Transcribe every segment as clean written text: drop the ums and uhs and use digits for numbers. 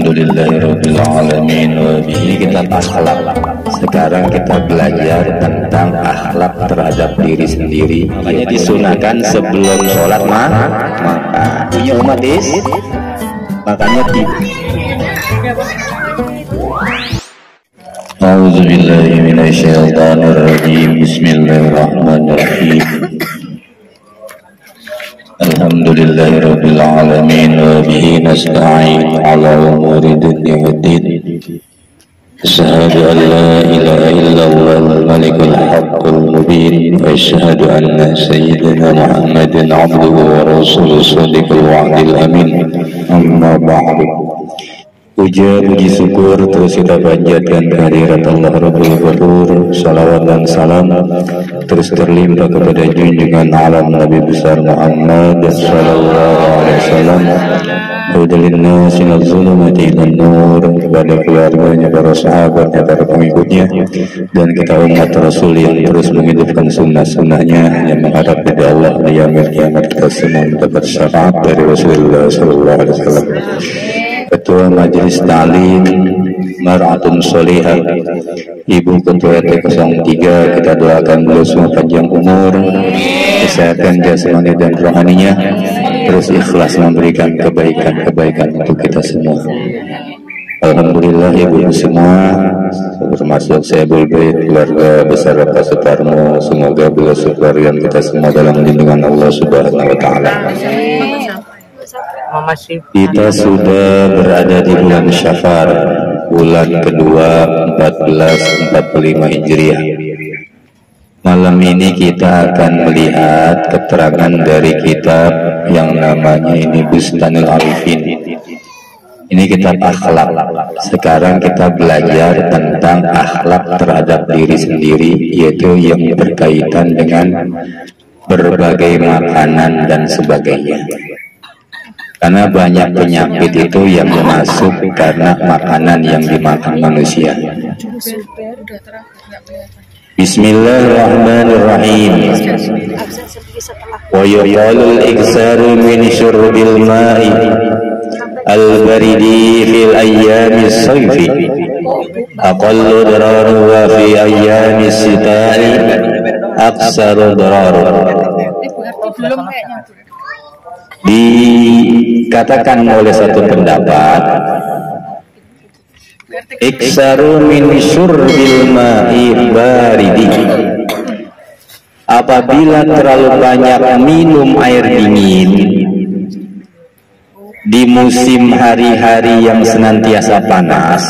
Alhamdulillahirabbil alamin wa bihi kitab akhlak. Sekarang kita belajar tentang akhlak terhadap diri sendiri. Makanya disunahkan sebelum sholat makan. Punya umat makanya A'udzubillahi minasyaitonirrajim. Bismillahirrahmanirrahim. Alhamdulillahirabbil alamin wa bihi nasta'in 'ala umuri dunya waddin. Asyhadu an la ilaha illallahul malikul haqqul mubin wa asyhadu anna sayyidina Muhammadan 'abduhu wa rasuluhu shadiqul wa'dil amin. Amma ba'du. Puja puji syukur terus kita panjatkan kehadirat Allah Rabbul Ghafur. Salawat dan salam terus terlimpah kepada junjungan alam Nabi besar Muhammad sallallahu alaihi wasallam, hudalin nas minaz zulumati ilan nur, kepada keluarganya, para sahabatnya, para pengikutnya, dan kita umat Rasul yang terus menghidupkan sunnah-sunnahnya, yang mengharap dari Allah di yaumil kiamat kita semua mendapat syafaat dari Rasulullah sallallahu alaihi wasallam. Ketua Majelis Ta'lim Mar'atun Sholihah, Ibu Ketua RT 03, kita doakan beliau semua panjang umur, kesehatan jasmani dan rohaninya, terus ikhlas memberikan kebaikan-kebaikan untuk kita semua. Alhamdulillah ibu semua, termasuk saya Bulbait, keluarga besar Bapak Suparmo, semoga beliau sekalian kita semua dalam lindungan Allah Subhanahu wa Ta'ala. Kita sudah berada di bulan Syafar, bulan kedua 1445 Hijriah. Malam ini kita akan melihat keterangan dari kitab yang namanya ini Bustanul Arifin. Ini kitab akhlak. Sekarang kita belajar tentang akhlak terhadap diri sendiri, yaitu yang berkaitan dengan berbagai makanan dan sebagainya. Karena banyak penyakit itu yang masuk karena makanan yang dimakan manusia. Bismillahirrahmanirrahim. Wa yuqalul iksaru min syurbil ma'i al-baridi fil ayyamis sayfi aqallu dararu wa fi ayyamis sita'i aksaru dararu. Dikatakan oleh satu pendapat, iksaru min syurbil ma'i baridi, apabila terlalu banyak minum air dingin di musim hari-hari yang senantiasa panas,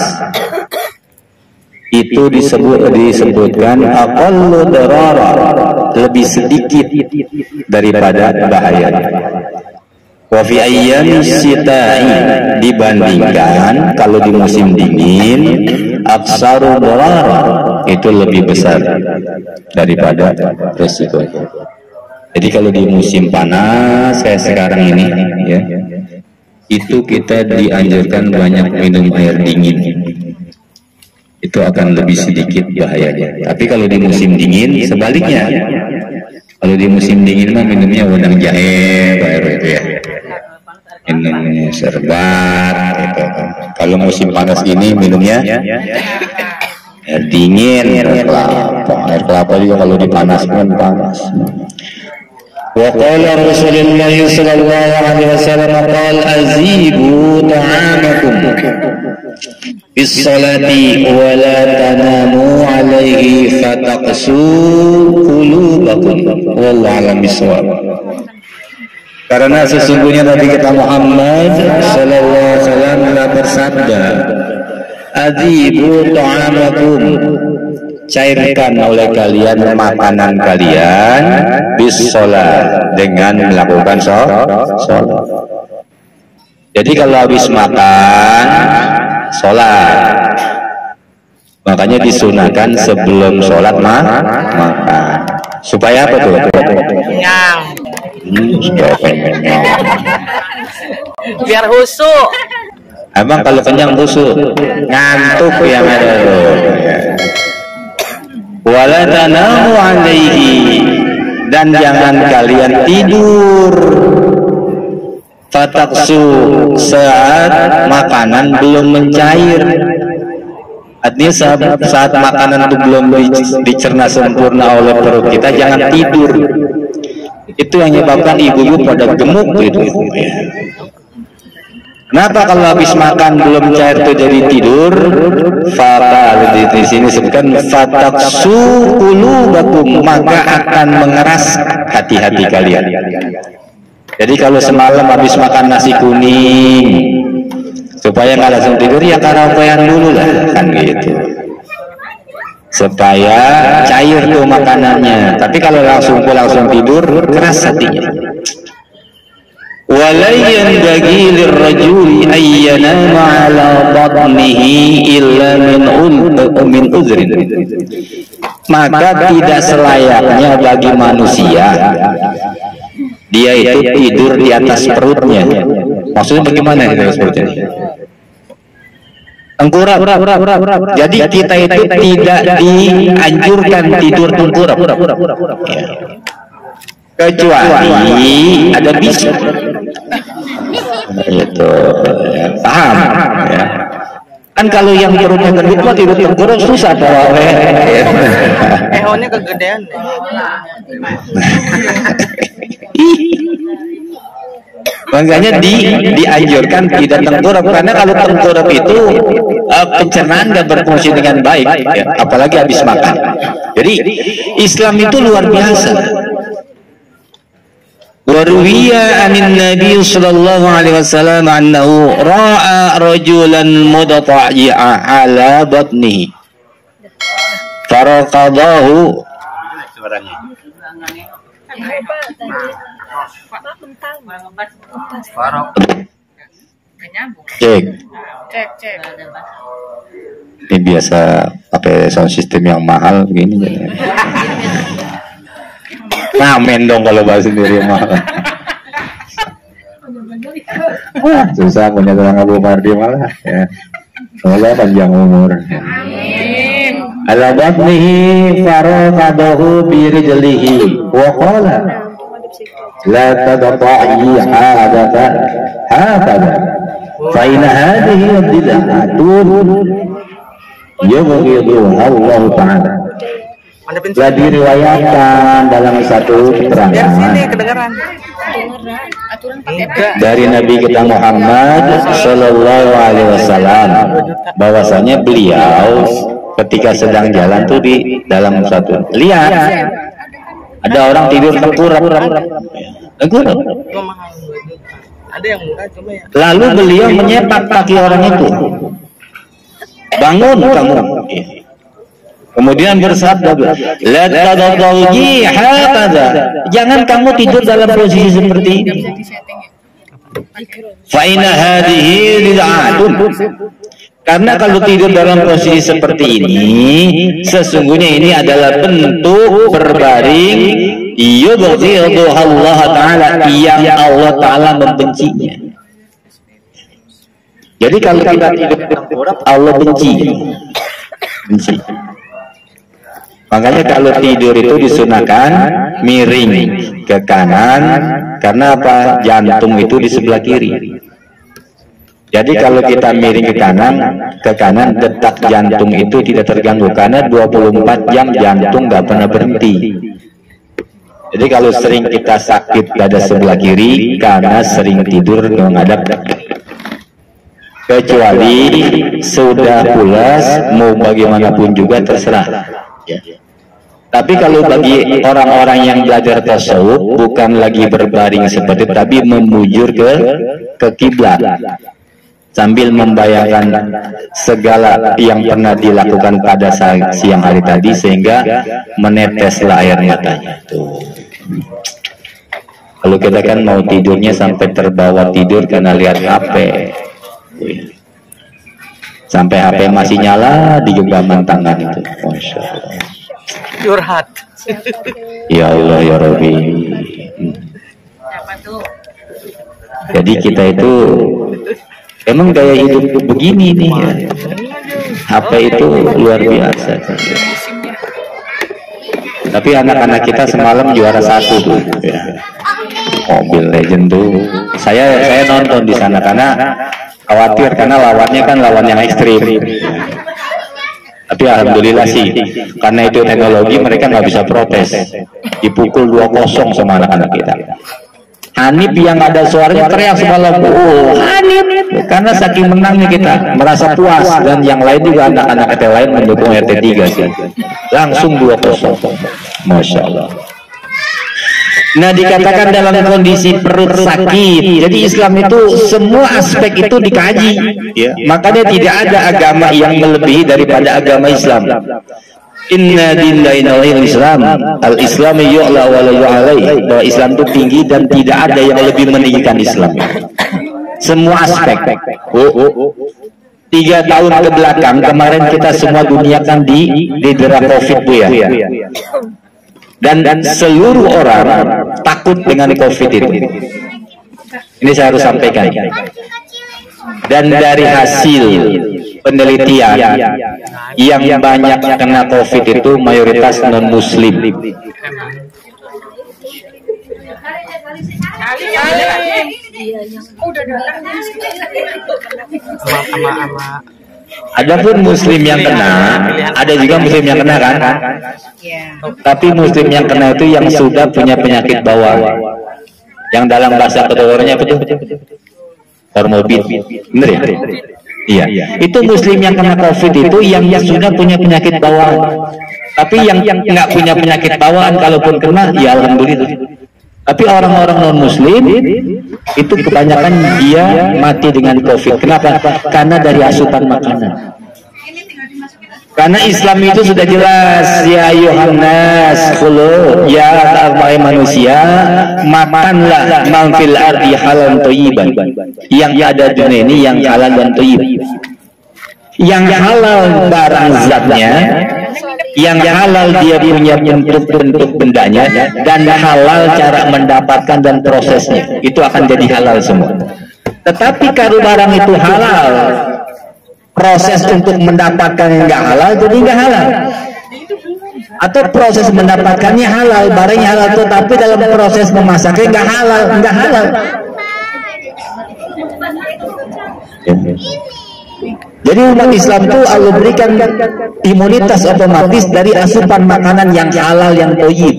itu disebutkan aqallu darara, lebih sedikit daripada bahaya. Wa fi ayyamis sita'i, dibandingkan kalau di musim dingin, aksaru darara, itu lebih besar daripada resiko. Jadi kalau di musim panas kayak sekarang ini ya, itu kita dianjurkan banyak minum air dingin, itu akan lebih sedikit bahayanya. Tapi kalau di musim dingin sebaliknya, kalau di musim dingin mah minumnya wedang jahe baru itu ya, minumnya serbat gitu. Kalau musim panas ini minumnya air dingin, air kelapa juga kalau dipanaskan panas. Wa qala Rasulullah sallallahu alaihi wasallam qala azibu ta'amakum bis salati wa la tanamu alaihi fataqsu qulubakum wallahu a'lam bissawab. Karena sesungguhnya Nabi kita Muhammad sallallahu alaihi wasallam telah bersabda, azibu ta'amakum, cairkan oleh kalian makanan kalian bis sholat, dengan melakukan sholat. Jadi kalau habis makan sholat, makanya disunahkan sebelum sholat makan. Supaya apa tuh? Kenyang. Supaya kenyang. Biar husuk. Emang kalau kenyang husuk, ngantuk yang ada tuh. Wala tanamu alaihi, dan jangan kalian tidur fataksu saat makanan belum mencair. Artinya saat makanan itu belum dicerna sempurna oleh perut kita, jangan tidur. Itu yang menyebabkan ibu-ibu pada gemuk gitu. Kenapa kalau habis makan belum cair itu jadi tidur? Fata di sini sebutkan fataksu qulubakum, maka akan mengeras hati-hati kalian. Jadi kalau semalam habis makan nasi kuning supaya nggak langsung tidur, ya karaokean dulu lah kan gitu, supaya cair tuh makanannya. Tapi kalau langsung tidur, keras hatinya. Walayyan bagi lirrajuli ayyanama ala batnihi illa min uzrin. Maka tidak selayaknya bagi manusia dia itu tidur di atas perutnya. Maksudnya bagaimana di atas perutnya? Tengkurap. Jadi kita itu tidak dianjurkan tidur tengkurap, kecuali ada bisa. Itu paham ya. Kan kalau yang perutnya gendut mah tidur tengkurap susah bawa. Ehonnya kegedean. Makanya dianjurkan tidak tengkurap, karena kalau tengkurap itu pencernaan nggak berfungsi dengan baik, ya, apalagi habis makan. Jadi Islam itu luar biasa. Warwiya anin Nabi sallallahu alaihi wasallam annahu ra'a rajulan mudta'i'a ala batnihi faraqadahu. Cek. Ini biasa pakai sound system yang mahal begini. Ngamen dong kalau bahas sendiri mahal. Susah punya orang Abu Mardi malah ya. Semoga panjang umur. Amin. Ala batnihi faraqadahu bi rijlihi wa qala la tadta'i hadaka hakada fa in hadhihi bid'atun yubghidu Allah ta'ala. Telah diriwayatkan dalam satu keterangan dari Nabi kita Muhammad Sallallahu Alaihi Wasallam bahwasanya beliau ketika sedang jalan tuh di dalam satu lihat ada orang tidur tengkurap. Lalu beliau menyepak kaki orang itu, bangun kamu. Kemudian bersabda, la tadawji hakadha, jangan kamu tidur dalam posisi seperti ini. Fa inna hadhihi bid'atun, karena kalau tidur dalam posisi seperti ini, sesungguhnya ini adalah bentuk berbaring yubghidu Allah Ta'ala, yang Allah Ta'ala membencinya. Jadi kalau kita tidur tengkurap, Allah benci. Makanya kalau tidur itu disunahkan miring ke kanan, karena apa? Jantung itu di sebelah kiri. Jadi kalau kita miring ke kanan, detak jantung itu tidak terganggu, karena 24 jam jantung nggak pernah berhenti. Jadi kalau sering kita sakit pada sebelah kiri karena sering tidur menghadap, kecuali sudah pulas mau bagaimanapun juga terserah. Tapi kalau bagi orang-orang yang belajar tasawuf, bukan lagi berbaring seperti itu, tapi memujur ke kiblat sambil membayangkan segala yang pernah dilakukan pada siang hari tadi, sehingga meneteslah air matanya. Tuh. Kalau kita kan mau tidurnya sampai terbawa tidur karena lihat HP, sampai HP masih nyala di genggaman tangan itu. Masya Allah. Curhat. Ya Allah ya Rabbi. Jadi kita itu emang gaya hidup begini nih ya. HP itu luar biasa. Tapi anak-anak kita semalam juara 1 tuh ya. Mobile Legend tuh saya nonton di sana karena khawatir karena lawannya kan lawan yang ekstrim. Tapi alhamdulillah sih karena itu teknologi mereka nggak bisa protes, dipukul 2-0 sama anak-anak kita. Hanif yang ada suaranya teriak semalam, oh Hanif, karena saking menangnya kita merasa puas dan yang lain juga anak-anak RT lain mendukung RT 3 sih, langsung 2-0, masya Allah. Nah dikatakan dalam kondisi perut sakit, jadi Islam itu semua aspek itu dikaji, ya. Makanya tidak ada agama yang melebihi daripada agama Islam. Inna dinainal Islam, al-Islam yu'la wa la yu'alai, bahwa Islam itu tinggi dan tidak ada yang lebih meninggikan Islam. Semua aspek. 3 tahun ke belakang kemarin kita semua dunia kan didera COVID Bu ya. Dan seluruh orang takut dengan COVID itu. Ini saya harus sampaikan. Dan dari hasil penelitian yang banyak kena COVID itu mayoritas non Muslim. Adapun Muslim yang kena, ada juga Muslim yang kena kan? Tapi Muslim yang kena itu yang sudah punya penyakit bawaan, yang dalam bahasa kedokterannya apa tuh? Komorbid, bener ya? Iya. Itu Muslim yang kena COVID itu yang sudah punya penyakit bawaan. Tapi yang nggak punya penyakit bawaan, kalaupun kena, ya alhamdulillah. Tapi orang-orang non-Muslim itu kebanyakan dia mati dengan COVID. Kenapa? Karena dari asupan makanan. Karena Islam itu sudah jelas, ya Yohanes, ya manusia, makanlah mangfil ardi halal thayyiban. Yang ada di dunia ini yang halal dan thayyib. Yang halal barang zatnya, yang halal dia punya bentuk bendanya, dan halal cara mendapatkan dan prosesnya, itu akan jadi halal semua. Tetapi kalau barang itu halal, proses untuk mendapatkan yang nggak halal jadi nggak halal, atau proses mendapatkannya halal, barangnya halal, tetapi dalam proses memasaknya nggak halal, nggak halal. Jadi umat Islam itu Allah berikan imunitas otomatis dari asupan makanan yang halal, yang thayyib.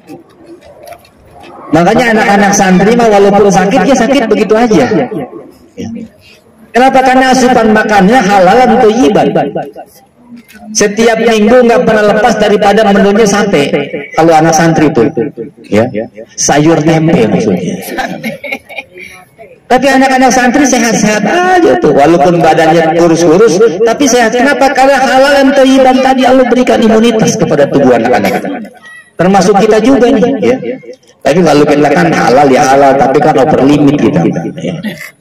Makanya anak-anak santri mah walaupun sakit ya sakit begitu aja. Kenapa? Karena asupan makannya halal dan thayyiban. Setiap minggu nggak pernah lepas daripada menunya sate. Kalau anak santri itu, ya, sayur tempe maksudnya. Tapi anak-anak santri sehat-sehat aja tuh, walaupun badannya kurus-kurus, tapi sehat. Kenapa? Karena halal dan thayyiban tadi Allah berikan imunitas kepada tubuh anak-anak. Termasuk kita juga nih, ya. Tapi kalau kita kan halal ya halal, tapi kan over limit kita. Ya.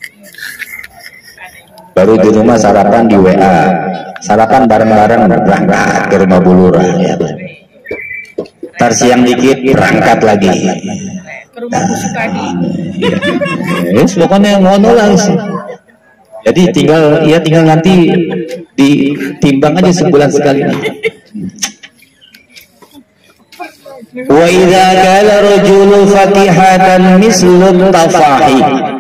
Baru di rumah sarapan di WA, sarapan bareng-bareng berangkat ke rumah Bu Lurah. Ya. Ntar siang dikit berangkat lagi. Ke rumah Bu Sukadi. Yes, pokoknya ngono langsung. Jadi tinggal nanti ditimbang aja sebulan sekali. Wa idza qala rajulu fatihatan mislut tafahi.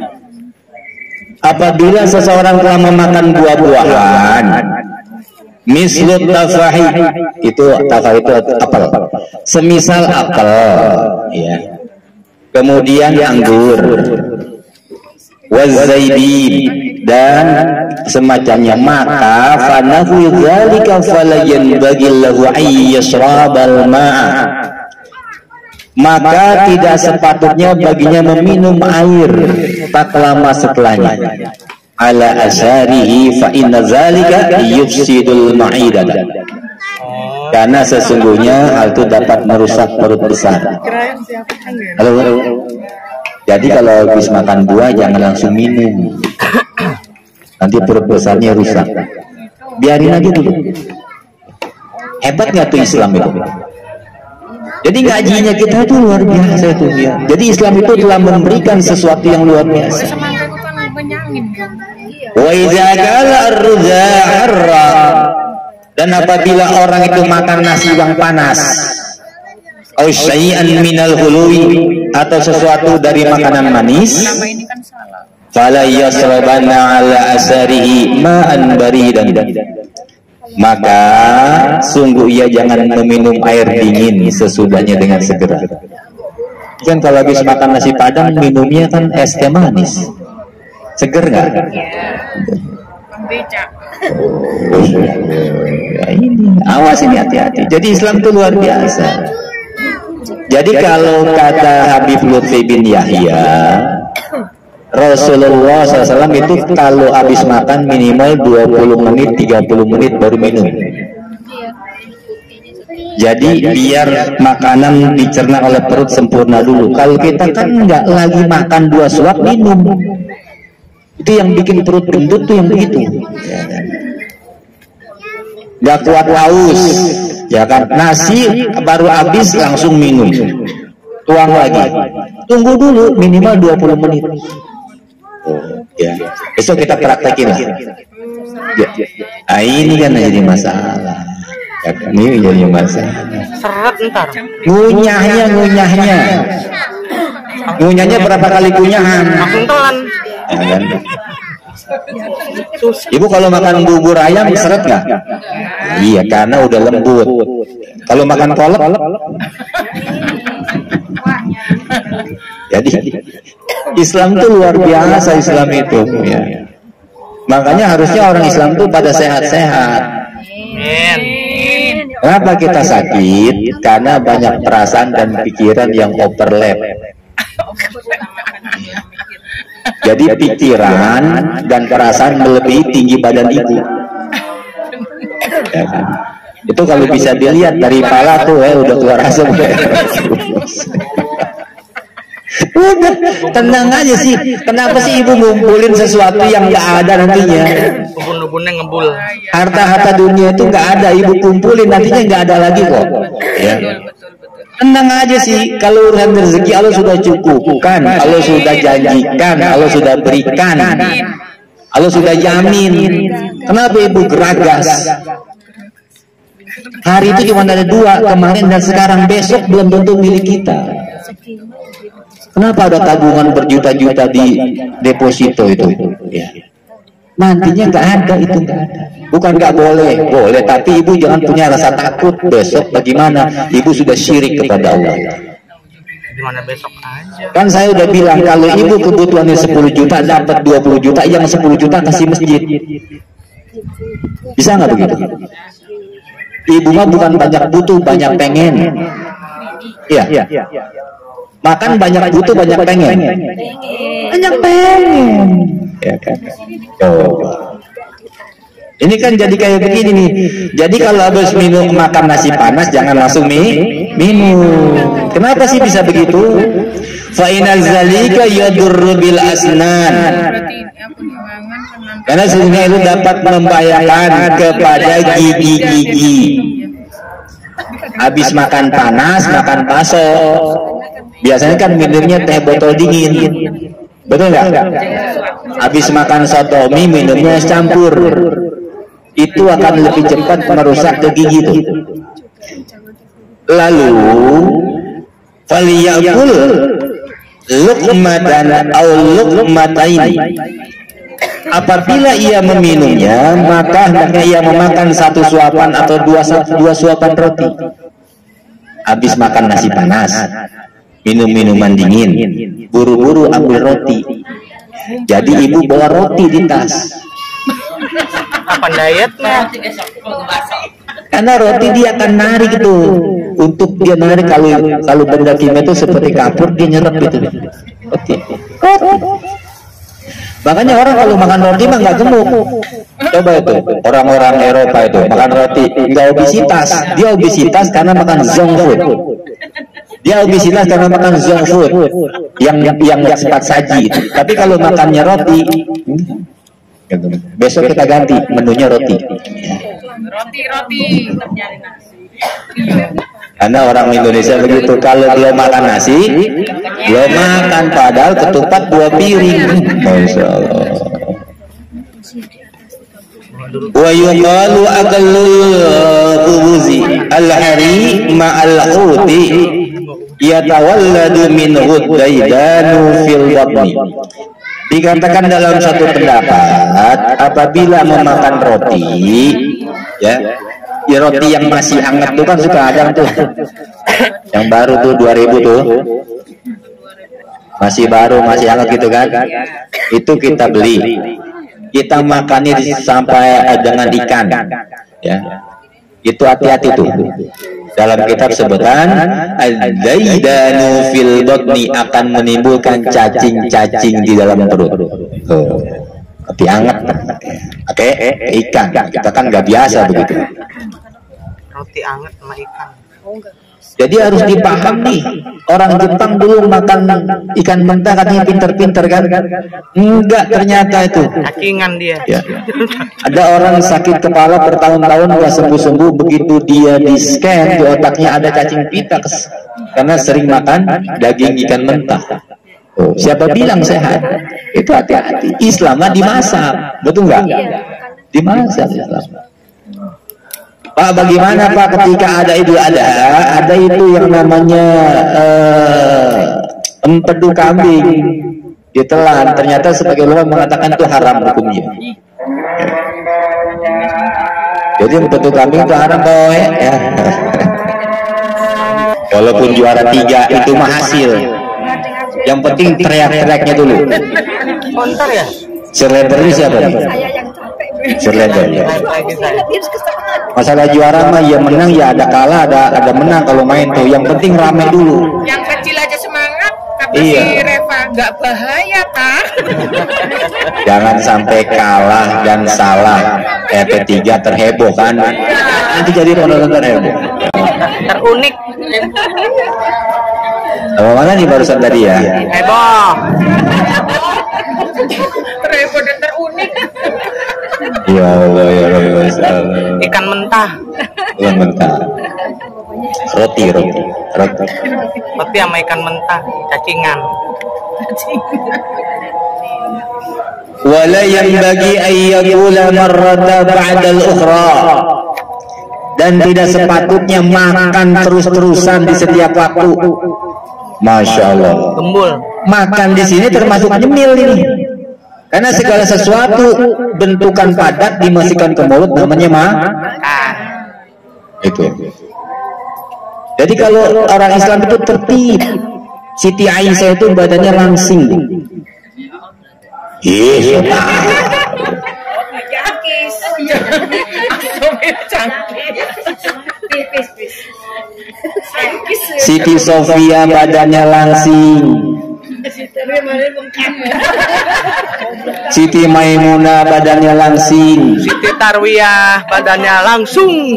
Apabila seseorang telah memakan buah-buahan, mislut tafahi, itu tafahi itu apel. Semisal apel, ya. Kemudian anggur, wazaibin dan semacamnya, maka fanahu dzalika falayan bagillahu ayyashrabal ma'a, maka tidak sepatutnya baginya meminum air tak lama setelahnya. Ala asyarihi fa inna dzalika yufsidul ma'idah, karena sesungguhnya hal itu dapat merusak perut besar. Halo. Jadi kalau habis makan buah jangan langsung minum, nanti perut besarnya rusak. Biarin aja dulu. Hebat nggak tuh Islam itu? Jadi ngajinya kita itu luar biasa itu ya. Jadi Islam itu telah memberikan sesuatu yang luar biasa. Wa idza qala ar-rudha harra, dan apabila orang itu makan nasi yang panas, au syai'an minal hului, atau sesuatu dari makanan manis, Selama ini kan salah. fala yasrabanna ala asarihi ma'an baridan, maka sungguh ia jangan meminum air dingin sesudahnya dengan segera. Kan kalau habis makan nasi padang minumnya kan es teh manis, seger nggak? Becak. Ya ini, awas ini, hati-hati. Jadi Islam itu luar biasa. Jadi kalau kata Habib Lutfi bin Yahya, Rasulullah SAW itu kalau habis makan minimal 20 menit, 30 menit baru minum. Jadi biar makanan dicerna oleh perut sempurna dulu. Kalau kita kan nggak lagi makan 2 suap minum, itu yang bikin perut gendut tuh yang begitu. Nggak kuat haus, ya kan? Nasi baru habis langsung minum, tuang lagi. Tunggu dulu minimal 20 menit. Ya, besok kita praktekin lah. Ya. Nah, ini kan jadi masalah. Ya, ini jadi masalah. Seret ntar. Ngunyahnya berapa kali kunyahan? Langsung telan. Ya, kan? Ibu kalau makan bubur ayam seret nggak? Iya, karena udah lembut. Kalau makan kolak, jadi Islam itu luar biasa. Islam itu, ya. Makanya harusnya orang Islam itu pada sehat-sehat. Kenapa kita sakit? Karena banyak perasaan dan pikiran yang overlap. Jadi pikiran dan perasaan melebihi tinggi badan ibu. Ya kan? Itu kalau bisa dilihat dari pala tuh, udah keluar asap. Udah, tenang aja sih. Kenapa sih ibu ngumpulin sesuatu yang nggak ada nantinya? Ubun-ubunnya ngebul. Harta-harta dunia itu nggak ada, ibu kumpulin nantinya nggak ada lagi kok. Ya. Tenang aja sih, kalau urusan rezeki Allah sudah cukupkan, Allah sudah janjikan, Allah sudah berikan, Allah sudah jamin. Kenapa ibu geragas? Hari itu cuma ada 2, kemarin dan sekarang. Besok belum tentu milik kita. Kenapa ada tabungan berjuta-juta di deposito itu? Ya. Nantinya nggak ada, itu nggak ada. Bukan nggak boleh, boleh, tapi ibu jangan punya rasa takut besok bagaimana. Ibu sudah syirik kepada Allah. Gimana besok aja? Kan saya udah bilang kalau ibu kebutuhannya 10 juta dapat 20 juta, yang 10 juta kasih masjid. Bisa nggak begitu? Ibu mah bukan banyak butuh, banyak pengen. Iya. Makan banyak butuh, banyak pengen. Banyak pengen. Ya kan? Coba. Ini kan jadi kayak begini nih. Jadi kalau habis makan nasi panas jangan langsung minum. Kenapa sih bisa begitu? Fa inal zalika yadurru bil asnan. Karena sesungguhnya itu dapat membahayakan kepada gigi-gigi. Habis makan panas, makan bakso, biasanya kan minumnya teh botol dingin, betul nggak? Habis makan sotomi minumnya es campur, itu akan lebih cepat merusak ke gigi itu. Lalu faliyakul luqmatan aw luqmatain. Apabila ia meminumnya, maka hendaknya ia memakan 1 suapan atau 2 suapan roti. Habis makan nasi panas, minum minuman dingin, buru-buru ambil roti. Jadi ibu bawa roti di tas. Kapan dietnya? Karena roti dia akan narik itu. Untuk dia narik, kalau benda kimia itu seperti kapur, dia nyerap gitu. Roti. Makanya orang kalau makan roti mah nggak gemuk. Coba itu orang-orang Eropa itu makan roti nggak obesitas. Dia obesitas karena makan junk food. Dia obesitas karena makan junk food yang nggak cepat saji. Tapi kalau makannya roti, besok kita ganti menunya roti. Roti. Karena orang Indonesia begitu, kalau belum makan nasi, belum makan, padahal ketupat 2 piring. Masya Allah. Wa yuqalu aqallul khubuzi al-hari ma'al huti. yatawalladu minhu daidanu fil batni. Dikatakan dalam satu pendapat, apabila memakan roti, ya roti yang masih hangat tuh kan suka ada tuh, yang baru tuh 2000 tuh, masih baru, masih hangat gitu kan, itu kita beli, kita makannya sampai dengan ikan, ya, itu hati-hati tuh. Dalam kitab sebutan al-daidanu fil batni akan menimbulkan cacing-cacing di dalam perut. Roti hangat, oke, ikan. Kita kan nggak biasa begitu. Roti hangat sama ikan. Jadi harus dipahami, orang Jepang dulu makan ikan mentah katanya pinter-pinter kan? Enggak, ternyata itu Cacingan dia. ya. Ada orang sakit kepala bertahun-tahun nggak sembuh-sembuh, begitu dia di scan di otaknya ada cacing pita karena sering makan daging ikan mentah. Oh, siapa bilang sehat? Itu hati-hati. Islam mah dimasak, betul nggak? Dimasak Islam. Pak, bagaimana Pak ketika ada Idul Adha, ada itu yang namanya empedu kambing ditelan, ternyata sebagai ulama mengatakan itu haram hukumnya. Jadi empedu kambing itu haram boy, ya. Walaupun juara 3 itu mah hasil. Yang penting teriak-teriaknya dulu. Kontar ya? Surrender ini siapa nih? Surrender. Masalah juara mah ya menang ya ada kalah, ada menang kalau main tuh. Yang penting ramai dulu. Yang kecil aja semangat, kata Iya. si Reva, nggak bahaya kan? Jangan sampai kalah dan salah. P3 terheboh kan. Nanti jadi penonton terheboh. Terunik. Apa mana nih barusan tadi ya? Heboh. Reva dan terunik. Ya Allah ya Allah. Ikan mentah. Ikan mentah. Roti. Roti sama ikan mentah. Cacingan. Wala yanbaghi an yaqula marratan ba'da al-ukhra. Dan tidak sepatutnya makan terus-terusan di setiap waktu. Masya Allah. Gembul. Makan di sini termasuk nyemil ini. Karena segala sesuatu bentukan padat dimasukkan ke mulut namanya itu. Jadi kalau orang Islam itu tertib. Siti Aisyah itu badannya langsing. Iya. Cangkis. Siti Sofia badannya langsing. Siti Maimunah badannya langsing. Siti Tarwiyah badannya langsung.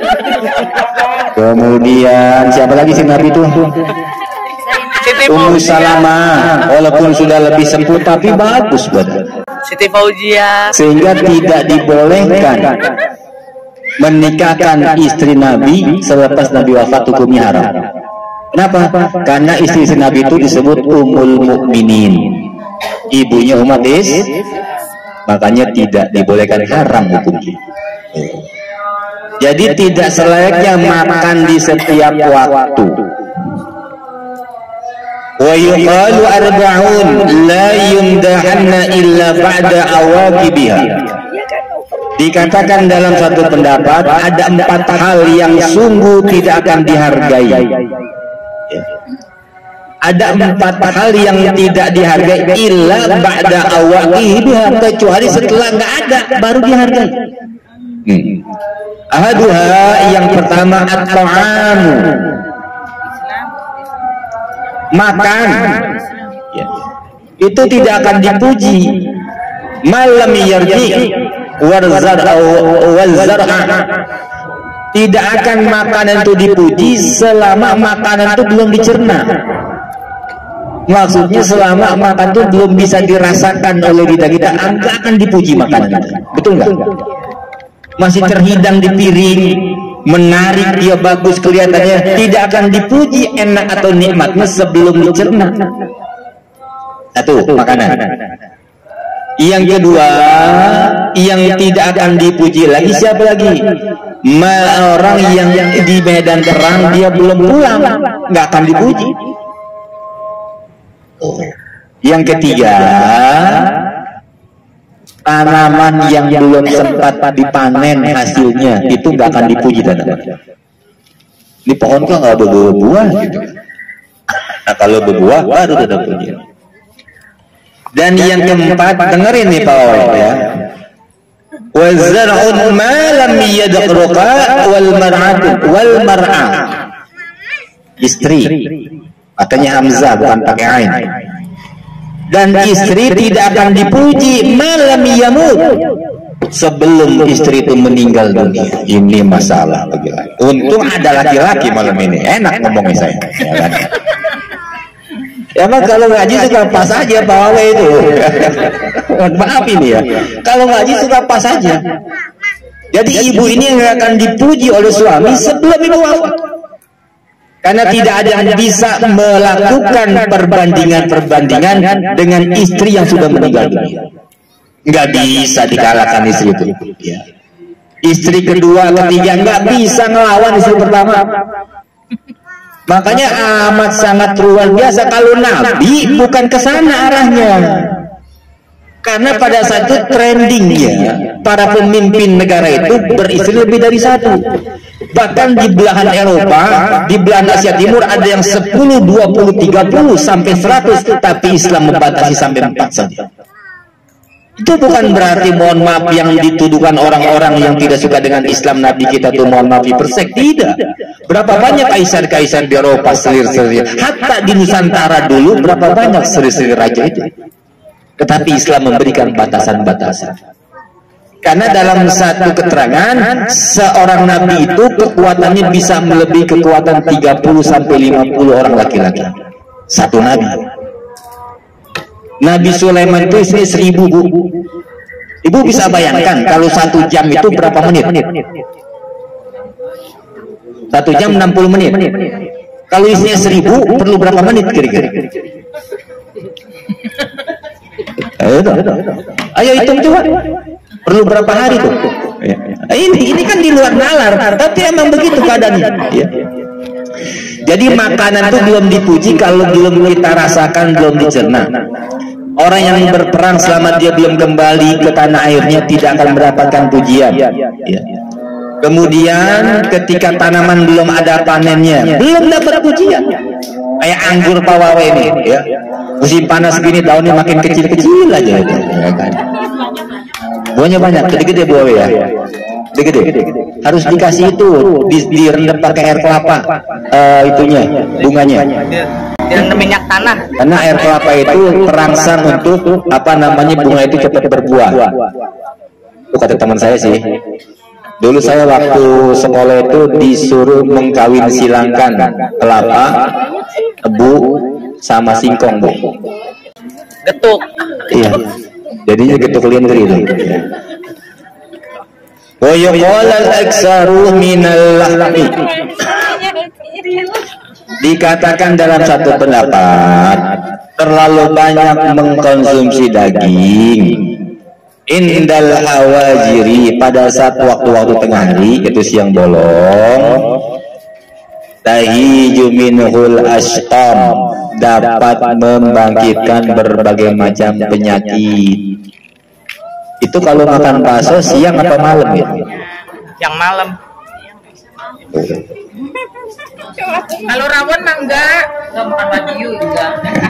Kemudian siapa lagi sih Nabi itu? Siti Ummu Fauzia. Salamah, walaupun sudah lebih sepuh tapi bagus badan. Siti Fauzia. Sehingga tidak dibolehkan menikahkan istri Nabi selepas Nabi wafat, hukumnya haram. Kenapa? Karena istri Nabi itu disebut Ummul Mukminin, ibunya umat makanya tidak dibolehkan, haram hukumnya. Jadi tidak selayaknya makan di setiap waktu. Wa yuqalu arba'un la yumdahanna illa ba'da awaqibiha. Dikatakan dalam satu pendapat ada 4 hal yang sungguh tidak akan dihargai. Ada 4 hal yang tidak dihargai illa ba'da awaqibiha, kecuali setelah nggak ada baru dihargai. Ahaduha, yang pertama at-ta'am, makan. Itu tidak akan dipuji malam yarji wal-zar'a. Tidak akan makanan itu dipuji selama makanan itu belum dicerna. Maksudnya selama makan itu belum bisa dirasakan oleh lidah kita, enggak akan dipuji makanan. Betul nggak? Masih terhidang di piring, menarik, dia bagus kelihatannya, tidak akan dipuji enak atau nikmatnya sebelum dicerna. Satu, makanan. Yang kedua, yang tidak akan dipuji lagi siapa lagi? Orang yang di medan perang dia belum pulang, nggak akan dipuji. Yang ketiga, tanaman yang belum sempat dipanen hasilnya itu nggak akan dipuji tanaman. Di pohon kok nggak berbuah gitu. Nah kalau berbuah baru ada pujian. Dan yang keempat, dengerin nih Pak Owe ya. Wa zar'un ma lam yadqruqa wal mar'atu wal mar'a. Istri. Makanya hamzah bukan pakai ain. Dan istri tidak akan dipuji malam yamut, sebelum istri itu meninggal dunia. Ini masalah bagi laki. Untung ada laki-laki malam ini. Enak ngomongin saya. Ya kan? Ya mah kalau ngaji suka pas aja Pak Wawe itu. Maaf ini ya. Kalau ngaji suka pas aja. Jadi ibu ini yang akan dipuji oleh suami sebelum ibu wafat. Karena tidak ada yang bisa melakukan perbandingan-perbandingan dengan istri yang sudah meninggal dunia. Nggak bisa dikalahkan istri itu. Ya. Istri kedua, ketiga nggak bisa ngelawan istri pertama. Makanya amat sangat luar biasa kalau Nabi bukan ke sana arahnya. Karena pada saat itu trendingnya para pemimpin negara itu beristri lebih dari satu. Bahkan di belahan Eropa, di belahan Asia Timur ada yang 10, 20, 30 sampai 100, tapi Islam membatasi sampai 4 saja. Itu bukan berarti mohon maaf yang dituduhkan orang-orang yang tidak suka dengan Islam Nabi kita tuh mohon maaf persek. Tidak. Berapa banyak kaisar-kaisar di Eropa selir-selir. Hatta di Nusantara dulu berapa banyak selir-selir raja itu. Tetapi Islam memberikan batasan-batasan. Karena dalam satu keterangan seorang nabi itu kekuatannya bisa melebihi kekuatan 30 sampai 50 orang laki-laki. Satu nabi. Nabi Sulaiman itu istri 1000 Bu. Ibu bisa bayangkan kalau 1 jam itu berapa menit? 1 jam 60 menit. Kalau isinya 1000 perlu berapa menit kira-kira? Ayo hitung coba. Perlu berapa hari tuh? Ini kan di luar nalar, tapi emang begitu keadaannya. Ya. Jadi makanan itu belum dipuji kalau belum kita rasakan, belum dicerna. Orang yang berperang selama dia belum kembali ke tanah airnya tidak akan mendapatkan pujian. Ya. Kemudian ketika tanaman belum ada panennya, belum dapat pujian. Kayak anggur Pak Wawe ini, ya. Musim panas gini daunnya makin kecil-kecil aja itu. Ya kan? Buahnya banyak, gede-gede Bu Wawe ya. Gede-gede. Harus dikasih itu, direndam pakai air kelapa, itunya, bunganya. Direndam minyak tanah. Karena air kelapa itu terangsang untuk apa namanya bunga itu cepat berbuah. Itu kata teman saya sih. Dulu saya waktu sekolah itu disuruh mengkawin silangkan kelapa, tebu, sama singkong Bu. Getuk. Iya. Jadinya getuk linder itu. Wa yuqalal aktsaru minal lahmi. Dikatakan dalam satu pendapat terlalu banyak mengkonsumsi daging indal hawajiri pada saat waktu-waktu tengah hari, itu siang bolong, tahiju minhul asqam, dapat membangkitkan berbagai macam penyakit. Itu kalau makan bakso siang apa malam ya? Yang malam. Kalau rawon mah enggak makan wagyu juga.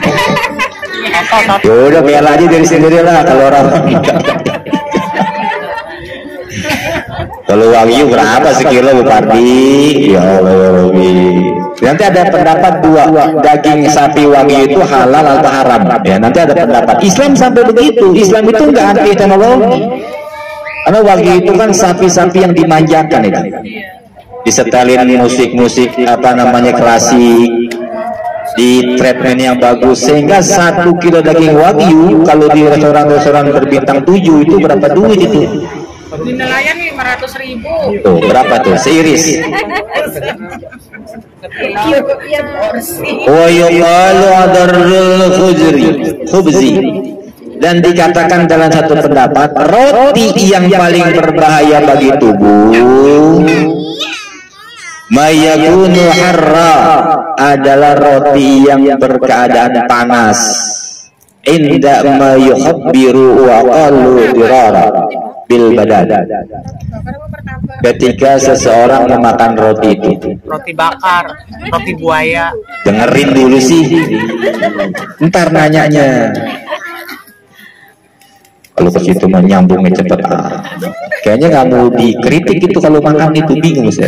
Ya udah biar aja dari sendiri lah kalau rawon. Kalau wagyu berapa sekilo Bu Pardi? Ya Allah. Nanti ada pendapat dua, daging sapi wagyu itu halal atau haram. Ya nanti ada pendapat. Islam sampai begitu. Islam itu enggak anti teknologi. Karena wagyu itu kan sapi-sapi yang dimanjakan itu. Disetelin musik-musik apa namanya klasik, di treatment yang bagus, sehingga 1 kilo daging wagyu kalau di restoran-restoran berbintang 7 itu berapa duit itu? Di nelayan 500.000. Tuh berapa tuh seiris? Wa yuqalu adarrul khubzi, Dan dikatakan dalam satu pendapat, roti yang paling berbahaya bagi tubuh mayakunu harra adalah roti yang berkeadaan panas. Inda ma yuhabbiru wa qalu dirara bil badan. Ketika seseorang memakan roti itu, Roti bakar, roti buaya. dengerin dulu sih, ntar nanyanya. Kalau ke situ mah nyambungnya cepet, kayaknya nggak mau dikritik itu kalau makan itu, bingung saya.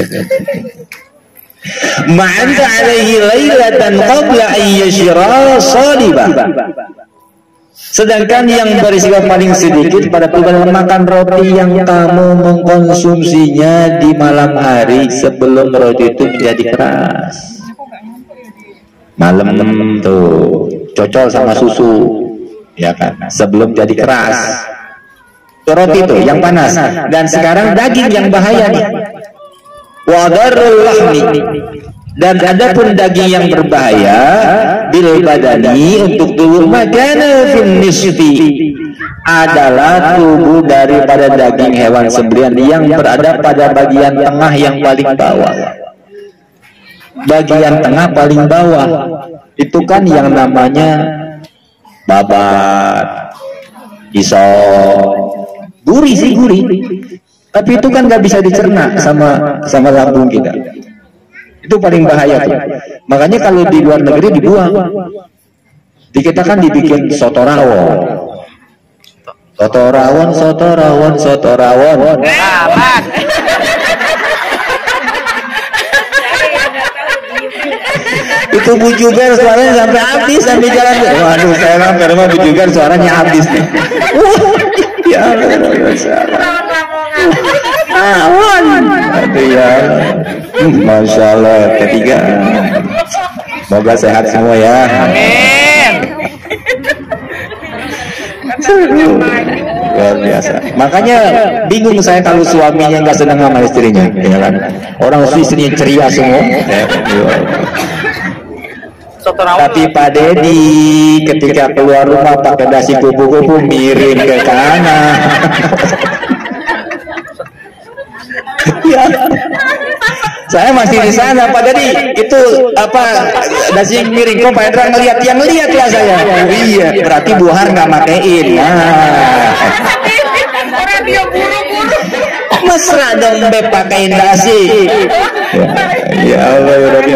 Ma'anta alaihi lailatan qabla ayyashira salibah. Sedangkan yang berisiko paling sedikit pada tujuan makan roti yang kamu mengkonsumsinya di malam hari sebelum roti itu menjadi keras. Malam tuh cocol sama susu, ya kan, sebelum jadi keras. Roti itu yang panas. Dan sekarang daging yang bahaya nih. Wadarul lahmi. Dan adapun daging yang berbahaya bil badani untuk tubuh makana fin nisfi adalah tubuh daripada daging hewan sembelihan yang berada pada bagian tengah yang paling bawah. Bagian tengah paling bawah itu kan yang namanya babat, isok, gurih sih gurih. Tapi itu kan nggak bisa dicerna sama lambung kita. Itu paling bahaya tuh. Makanya kalau di luar negeri dibuang. Di kita kan dibikin soto rawon. Soto rawon, soto rawon, soto rawon. Aman. Itu Bu Juber suaranya sampai habis sampai jalan. Waduh, saya mampir sama Bu Juber suaranya habis nih. Ya Allah. Awan. Aduh ya. Masya Allah. Ketiga. Semoga sehat semua ya. Amin. Luar biasa. Makanya bingung saya kalau suaminya nggak senang sama istrinya, ya kan? Orang istrinya ceria semua. Tapi Pak Dedi ketika keluar rumah pakai dasi kupu-kupu miring ke kanan. Ya. Saya masih di sana Pak Dedi, itu apa dasi miring kok Pak Edra ngeliat, yang ngeliat lah saya. Oh, iya, berarti buahar nggak makein. Orang dia buru-buru. Mesra dong Beb pakein dasi. Ya Allah ya Rabbi,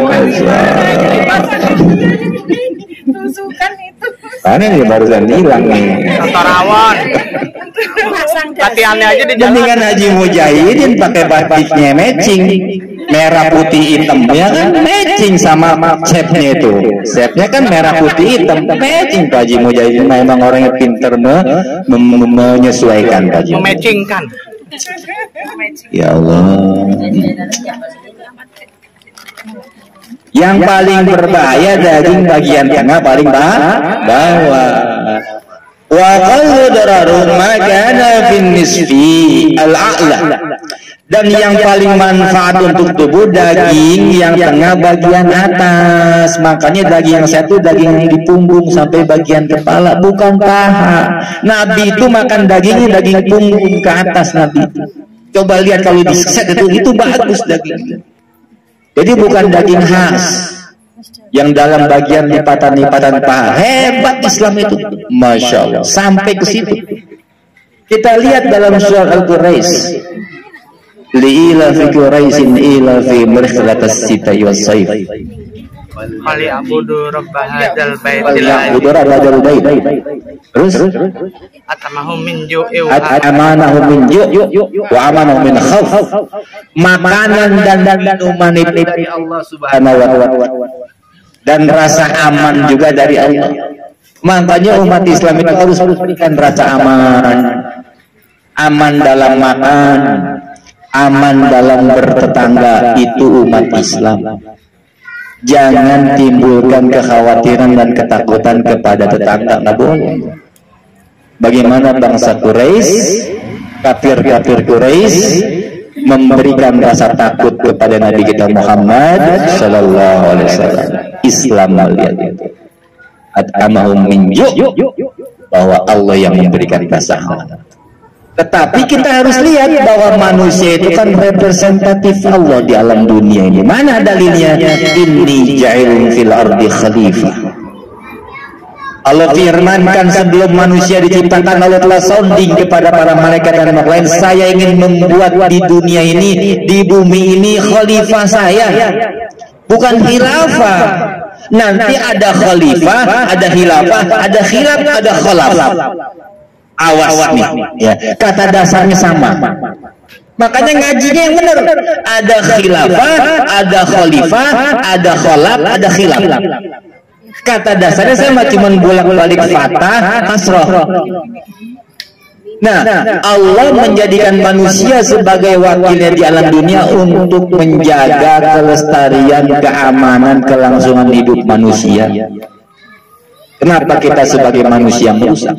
Tusukan itu. karena ini barusan hilang nih. Soto rawon. Latihannya aja di jalan. Mendingan Haji Mujahidin pakai batiknya matching, merah putih hitam ya kan, matching sama shape-nya itu. Shape-nya kan merah putih hitam, matching. Pak Haji Mujahidin memang orangnya pinter menyesuaikan Pak Haji. Mematchingkan. Ya Allah. Yang paling berbahaya daging bagian tengah paling bawah. Wa qallu dararu makana fin nisfi al-a'la. Dan yang paling manfaat untuk tubuh daging yang tengah bagian atas. Makanya daging yang satu daging yang di punggung sampai bagian kepala, bukan paha. Nabi itu makan dagingnya daging punggung ke atas Nabi. Coba lihat kalau diset itu bagus dagingnya. Jadi bukan daging khas yang dalam bagian lipatan-lipatan paha. Hebat Islam itu, Masya Allah, sampai ke situ. Kita lihat dalam surah Al-Quraisy, li'ila fi Quraisyin ila fi murkhalatas sita'i was-sayf. Kali abudu rabbah hadzal baitil Ya'budu rabbal bait. Terus atamahum min ju'i wa amanahum min ju' wa amanahum min khauf. Makanan dan minuman itu dari Allah Subhanahu wa ta'ala. Dan rasa aman juga dari Allah. Makanya umat Islam itu harus memberikan rasa aman. Aman dalam makan, aman dalam bertetangga, itu umat Islam. Jangan timbulkan kekhawatiran dan ketakutan kepada tetangga, nggak boleh. Bagaimana bangsa Quraisy, kafir-kafir Quraisy memberikan rasa takut kepada Nabi kita Muhammad Sallallahu Alaihi Wasallam. Islam melihat itu. At'amahum min ju' bahwa Allah yang memberikan pasangan. Tetapi kita harus lihat bahwa manusia itu kan representatif Allah di alam dunia ini. Mana dalilnya? Inni ja'ilun fil ardi khalifah. Allah firmankan sebelum manusia diciptakan, Allah telah sounding kepada para malaikat dan makhluk lain, saya ingin membuat di dunia ini, di bumi ini khalifah saya, bukan khilafah. Nanti ada khalifah, ada khilafah, ada khilaf, ada khalaf. Awas nih, ya. Kata dasarnya sama. Makanya ngajinya yang benar. Ada khilafah, ada khalifah, ada khalaf, ada khilaf. Kata dasarnya sama, cuma bolak-balik fatah, kasroh. Nah, Allah menjadikan manusia sebagai wakilnya di alam dunia untuk menjaga kelestarian, keamanan, kelangsungan hidup manusia. Kenapa kita sebagai manusia merusak?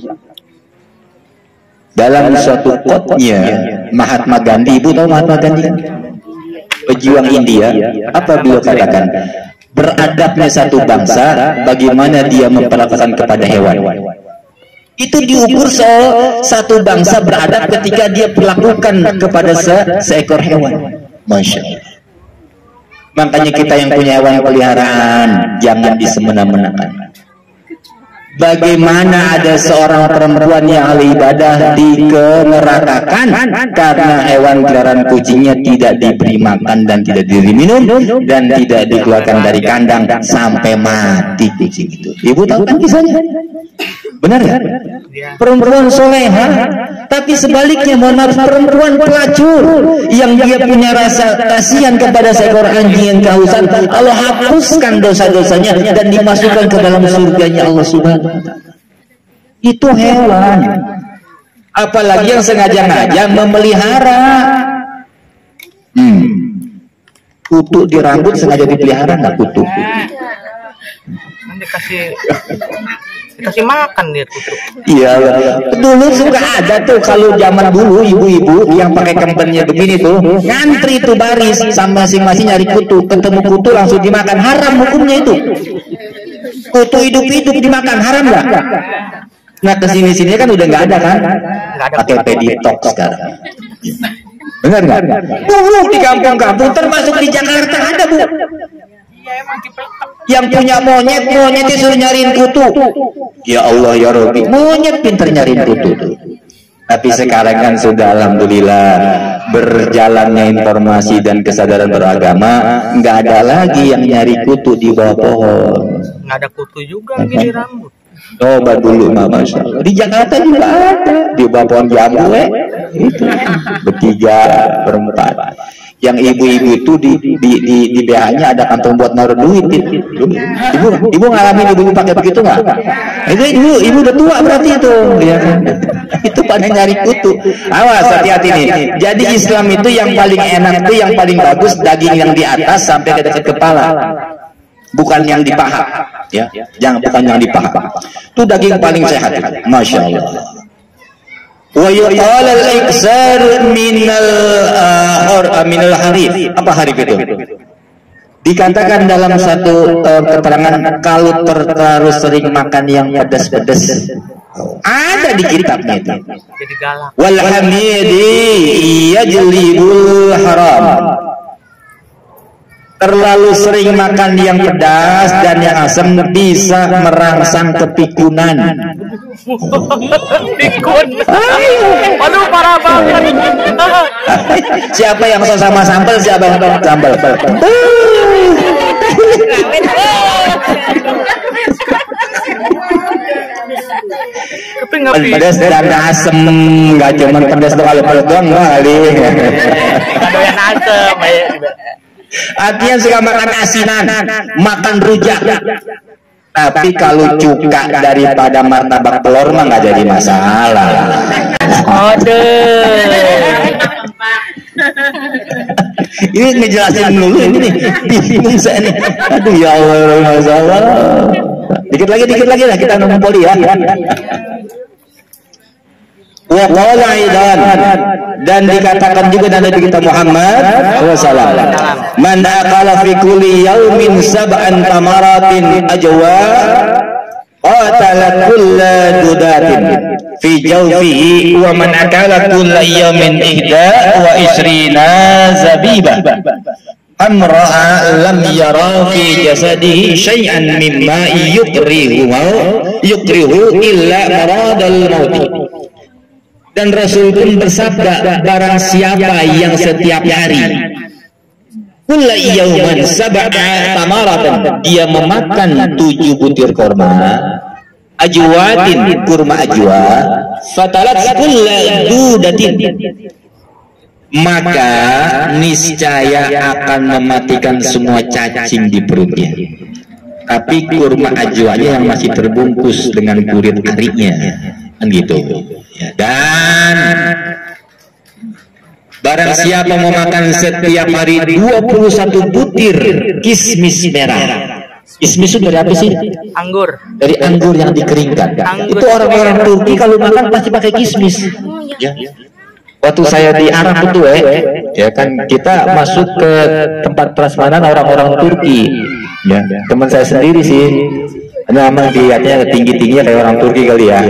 Dalam suatu quote-nya Mahatma Gandhi, ibu tahu Mahatma Gandhi kan? Pejuang India, apa beliau katakan? Beradabnya satu bangsa, bagaimana dia memperlakukan kepada hewan. Itu diukur satu bangsa beradab ketika dia perlakukan kepada seekor hewan. Masya Allah. Makanya kita yang punya hewan peliharaan jangan disemena-menakan. Bagaimana ada seorang perempuan yang ahli ibadah dikenerakakan karena hewan peliharaan kucingnya tidak diberi makan dan tidak diberi minum dan tidak dikeluarkan dari kandang sampai mati kucing itu. Ibu tahu kan kisahnya? Benar ya? Perempuan soleha, tapi sebaliknya mohon maaf, perempuan pelacur yang dia punya rasa kasihan kepada seekor anjing yang kehausan, Allah hapuskan dosa-dosanya dan dimasukkan ke dalam surganya Allah Subhanahu wa Ta'ala. Itu hewan. Apalagi yang sengaja-ngaja memelihara. Kutu di rambut sengaja dipelihara nggak kutu? Nanti dikasih makan dia kutu. Iya, dulu suka ada tuh kalau zaman dulu ibu-ibu yang pakai kembennya begini tuh ngantri tuh baris sama masing-masing nyari kutu, ketemu kutu langsung dimakan. Haram hukumnya itu. Kutu hidup-hidup dimakan, haram nggak? Nah kesini-sini kan udah nggak ada kan? Pakai peditok sekarang. Benar nggak? Dulu di kampung-kampung termasuk di Jakarta ada bu. Yang punya monyet disuruh nyariin kutu. Ya Allah ya Rabbi, monyet pinter nyariin kutu tuh. Tapi sekarang kan sudah alhamdulillah berjalannya informasi dan kesadaran beragama, nggak ada lagi yang nyari kutu di bawah pohon. Nggak ada kutu juga lagi di rambut. Coba dulu Masya Allah. Di Jakarta juga ada di bawah pohon jambu itu bertiga berempat. Yang ibu-ibu itu di BH-nya ada kantong buat naruh duit. Ibu ngalamin ibu pakai begitu nggak? Itu ibu udah tua berarti itu. Ya. Itu pada nyari kutu. Awas, hati-hati nih. Jadi Islam itu yang paling enak itu yang paling bagus daging yang di atas sampai ke dekat kepala. Bukan yang di paha, ya. Bukan yang di paha. Itu daging paling sehat. Masya Allah. Wa yuqal al-iksar minal harif. Apa harif itu? Dikatakan dalam satu keterangan kalau terlalu sering makan yang pedas-pedas. Ada di kitabnya itu. Jadi galak. Wal hamidi yajlibul haram. Terlalu sering makan yang pedas dan yang asam bisa merangsang kepikunan. Pikun. Aduh parah banget. Siapa yang sama sambal, siapa yang sambal? Tapi nggak pedas dan asam, nggak cuma pedas doang, kalau pedas doang kali. doyan asam. Artinya suka makan asinan, makan rujak. Tapi kalau cuka daripada martabak telur mah nggak jadi masalah. Ini ngejelasin dulu ini nih. Bingung saya nih. Aduh ya Allah, masalah. Dikit lagi lah kita nemu poli ya. Wa qala aidan, dan dikatakan juga dari Nabi kita Muhammad sallallahu man aqala fi kulli yaumin sab'an tamaratin ajwa qatala kulla dudatin fi jawfihi wa man akala kulla yawmin ihda wa isrina zabiba amra'a lam yara fi jasadihi syai'an mimma yukrihu illa maradal maut. Dan Rasul pun bersabda, barang siapa yang setiap hari kulla yauman sab'a tamaratan, dia memakan 7 butir kurma ajwatin, kurma ajwa, fatalat kulla dudatin, maka niscaya akan mematikan semua cacing di perutnya. Tapi kurma ajwanya yang masih terbungkus dengan kulit arinya, kan gitu. Ya, dan barang siapa memakan setiap hari 21 butir kismis merah. Kismis itu dari apa sih? Anggur. Dari anggur yang dikeringkan. Anggur. Itu orang-orang Turki kalau makan pasti pakai kismis. Ya. Waktu saya di Arab itu ya kan kita masuk ke tempat prasmanan orang-orang Turki. Ya, teman saya sendiri sih. Memang dilihatnya tinggi-tingginya kayak orang Turki kali ya.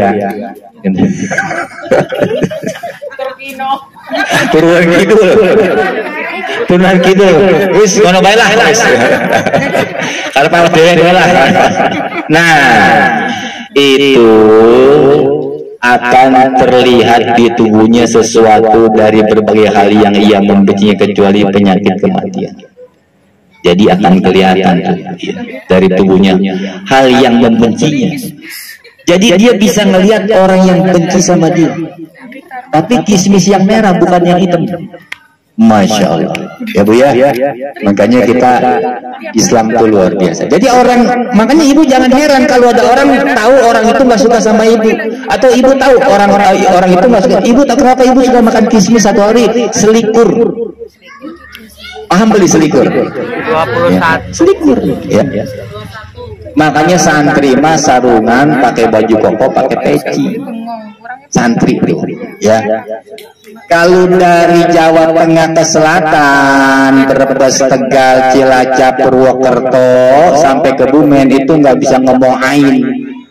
Turunan kidul. Turunan kidul. Wis ngono bae lah. Kalau Pak dhewe lah. Nah, itu akan terlihat di tubuhnya sesuatu dari berbagai hal yang ia membencinya kecuali penyakit kematian. Jadi akan kelihatan dari tubuhnya hal yang membencinya. Jadi dia bisa melihat orang yang benci sama dia. Tapi kismis yang merah bukan yang hitam. Masya Allah. Ya Bu ya. Makanya kita Islam itu luar biasa. Jadi makanya ibu jangan heran kalau ada orang tahu orang itu nggak suka sama ibu, atau ibu tahu orang itu nggak suka. Ibu tahu kenapa ibu suka makan kismis satu hari? Selikur. Paham beli selikur? 21. Ya. Selikur. Ya. Makanya santri mah sarungan pakai baju koko pakai peci. Santri itu ya. Kalau dari Jawa Tengah ke selatan, Brebes, Tegal, Cilacap, Purwokerto sampai ke Bumen itu nggak bisa ngomong ain.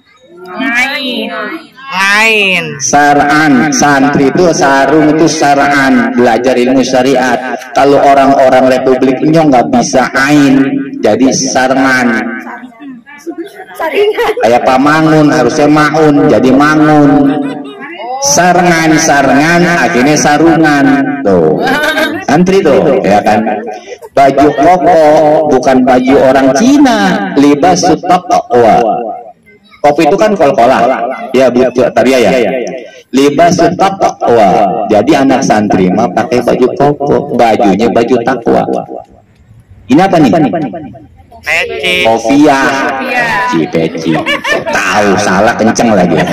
Ain. Sar'an, santri itu sarung itu sar'an, belajar ilmu syariat. Kalau orang-orang Republik Inyo nggak bisa ain, jadi sarman. Kayak Pamangun harusnya maun, jadi mangun. Sarengan akhirnya sarungan tuh santri tuh ya kan. Baju koko bukan baju orang Cina, libas taqwa. Kopi itu kan kol-kola ya Bu Taria ya, libas taqwa. Jadi anak santri mah pakai baju koko, bajunya baju takwa. Ini apa nih? Peci. Kopiah. Peci. Tahu salah kenceng lagi.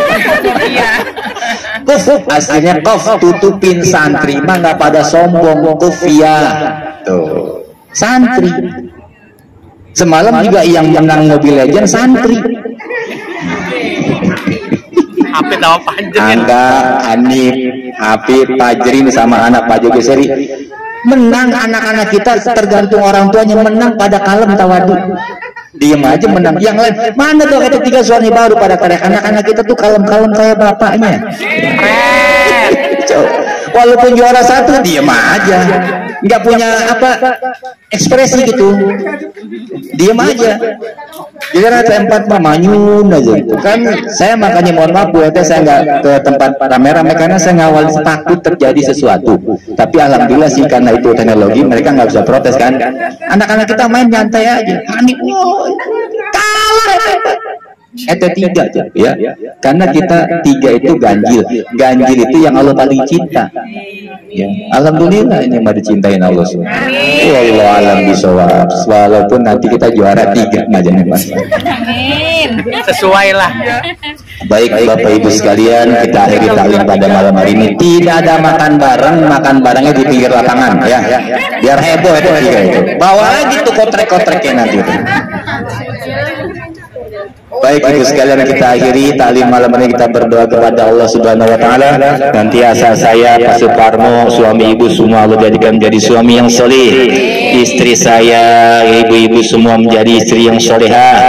Kuf aslinya kof, tutupin. Santri mah nggak pada sombong. Kufiah tuh santri. Semalam juga yang menang Mobile Legends santri. Hafid sama Fajrin. Angga, Hanif, Hafid, Fajrin sama anak Pak Jogeseri. Menang anak-anak kita tergantung orang tuanya, menang pada kalem tawadu. Diem aja menang. Yang lain mana tuh ada 3 suami baru pada teriak. Anak-anak kita tuh kalem-kalem kayak bapaknya. Walaupun juara 1 diem aja, nggak punya ekspresi gitu, diem aja. Jadi rata 4 manyun aja gitu kan. Saya makanya mohon maaf Bu, saya nggak ke tempat rame-rame karena saya ngawal takut terjadi sesuatu. Tapi alhamdulillah sih karena itu teknologi mereka nggak bisa protes kan. Anak-anak kita main nyantai aja. Panik, kalah. Itu 3 ya, karena kita 3 itu ganjil itu yang Allah paling cinta ya. Alhamdulillah ini mah dicintain Allah SWT. Wallahu alam bisawab. Walaupun nanti kita juara 3 aja nih Mas. Sesuai lah. Baik Bapak Ibu sekalian, kita akhiri taklim pada malam hari ini. Tidak ada makan barengnya di pinggir lapangan ya. Biar heboh itu 3 itu. Bawa lagi tuh kotrek-kotreknya nanti itu. Baik Ibu sekalian, kita akhiri taklim malam ini, kita berdoa kepada Allah Subhanahu wa taala. Nantiasa saya Pak Suparno, suami Ibu semua Allah jadikan menjadi suami yang soleh. Istri saya, ibu-ibu semua menjadi istri yang solehah.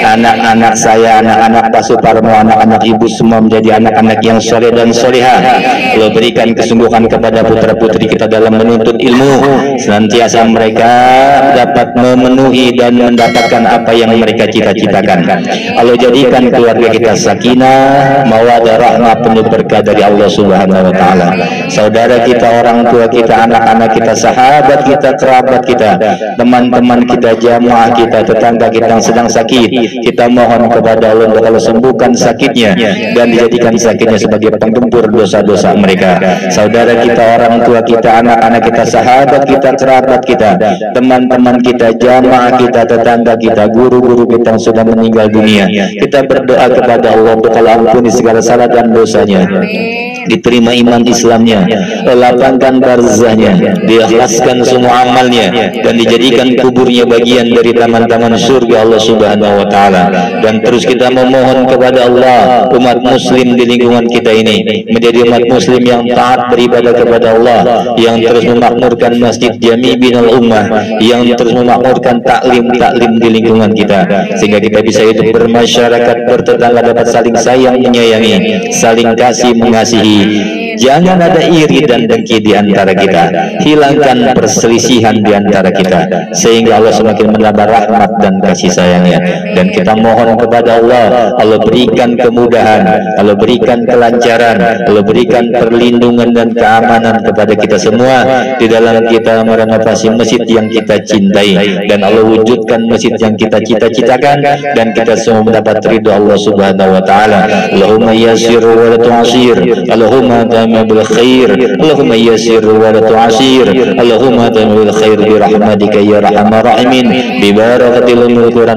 anak-anak saya, anak-anak Pak Suparmo, anak-anak ibu semua menjadi anak-anak yang soleh dan solehah. Allah berikan kesungguhan kepada putra-putri kita dalam menuntut ilmu, senantiasa mereka dapat memenuhi dan mendapatkan apa yang mereka cita-citakan. Allah jadikan keluarga kita sakinah, mawaddah, rahmah, penuh berkah dari Allah Subhanahu wa taala. Saudara kita, orang tua kita, anak-anak kita, sahabat kita, kerabat kita, teman-teman kita, jamaah kita, tetangga kita yang sedang sakit, kita mohon kepada Allah untuk Allah sembuhkan sakitnya dan dijadikan sakitnya sebagai penggempur dosa-dosa mereka. Saudara kita, orang tua kita, anak-anak kita, sahabat kita, kerabat kita, teman-teman kita, jamaah kita, tetangga kita, guru-guru kita yang sudah meninggal dunia, kita berdoa kepada Allah untuk Allah ampuni segala salah dan dosanya, diterima iman Islamnya, lapangkan barzahnya, diikhlaskan semua amalnya, dan dijadikan kuburnya bagian dari taman-taman surga Allah Subhanahu wa taala. Dan terus kita memohon kepada Allah, umat muslim di lingkungan kita ini menjadi umat muslim yang taat beribadah kepada Allah, yang terus memakmurkan masjid Jami Binal Ummah, yang terus memakmurkan taklim di lingkungan kita, sehingga kita bisa hidup bermasyarakat, bertetangga, dapat saling sayang menyayangi, saling kasih mengasihi. Jangan ada iri dan dengki di antara kita. Hilangkan perselisihan di antara kita, sehingga Allah semakin menambah rahmat dan kasih sayangnya. Dan kita mohon kepada Allah, Allah berikan kemudahan, Allah berikan kelancaran, Allah berikan perlindungan dan keamanan kepada kita semua di dalam kita merenovasi masjid yang kita cintai, dan Allah wujudkan masjid yang kita cita-citakan, dan kita semua mendapat ridho Allah Subhanahu wa taala. Allahumma yassir wa la tu'sir, Allahumma bil khair, Allahumma yassir wa la tu'sir, Allahumma bil khair bi rahmatika ya arhamar rahimin, bi barakatil Quran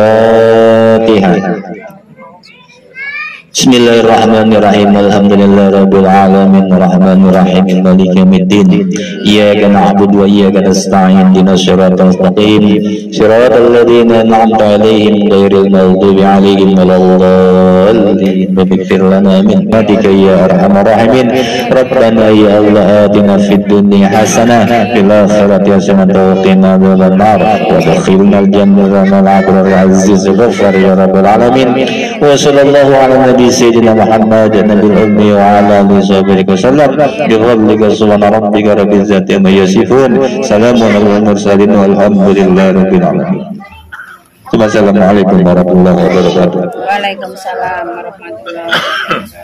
al-Fatihah. Bismillahirrahmanirrahim. Alhamdulillahirabbil alamin, arrahmanir rahim, maliki yaumiddin. Iyyaka na'budu wa iyyaka nasta'in, ihdinas siratal mustaqim, siratal ladzina an'amta 'alaihim ghairil maghdubi 'alaihim waladdallin. Ighfir lana min rahmatika ya arhamar rahimin. Rabbana ya Allah atina fid dunya hasanah fil akhirati hasanah wa qina adzabannar wa adkhilna al-jannata ma'al abrar aziz ghaffar ya rabbal alamin. Wa sallallahu ala Sayyidina Muhammad Nabil Ummi wa ala alihi wa sallam bi fadlika subhana rabbika rabbil izzati amma yasifun, salamun alal mursalin walhamdulillahi rabbil alamin. Assalamualaikum warahmatullahi wabarakatuh. Waalaikumsalam warahmatullahi wabarakatuh.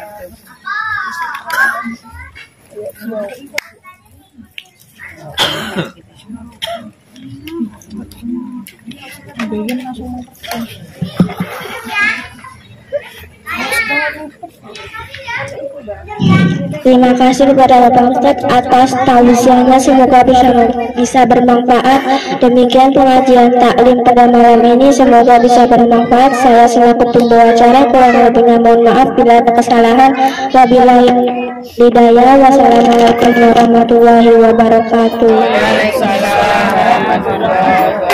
Terima kasih kepada Bapak Ustadz atas tausiahnya, semoga bisa bermanfaat. Demikian pengajian taklim pada malam ini, semoga bisa bermanfaat. Saya selaku pembawa acara, kurang lebihnya mohon maaf bila ada kesalahan. Wabillahi hidayah. Wassalamualaikum warahmatullahi wabarakatuh. Waalaikumsalam warahmatullahi wabarakatuh.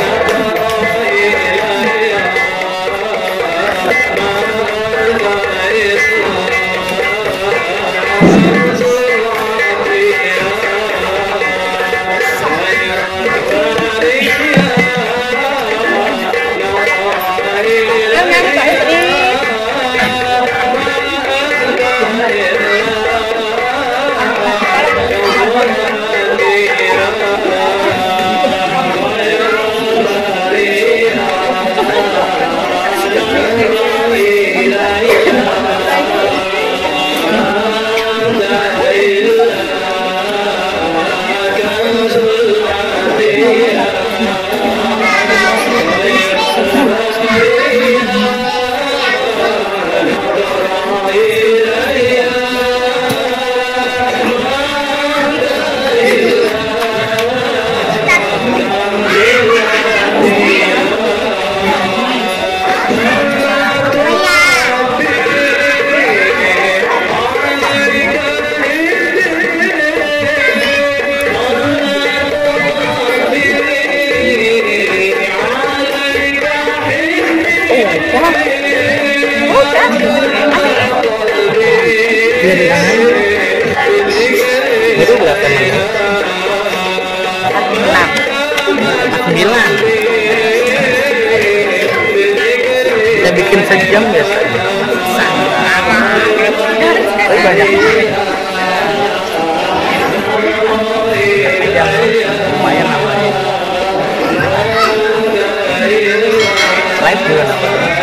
bikin sejam biasanya. Tapi banyak. Sejam lumayan namanya. Live juga namanya.